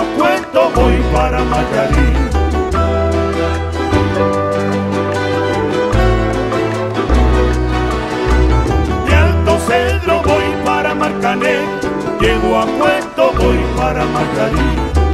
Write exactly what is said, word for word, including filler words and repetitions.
Cuento voy para Mayarí. De Alto Cedro voy para Marcané, llego a Cuento voy para Mayarí.